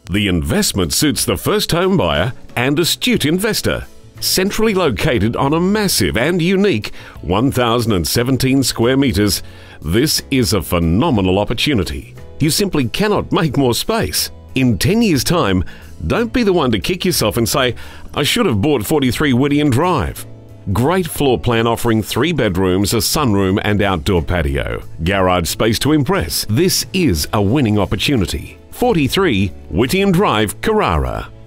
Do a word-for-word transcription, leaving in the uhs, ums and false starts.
The investment suits the first home buyer and astute investor. Centrally located on a massive and unique one thousand seventeen square meters, this is a phenomenal opportunity. You simply cannot make more space. In ten years' time, don't be the one to kick yourself and say, "I should have bought forty-three Whitian Drive." Great floor plan offering three bedrooms, a sunroom and outdoor patio. Garage space to impress. This is a winning opportunity. forty-three Whitian Drive, Carrara.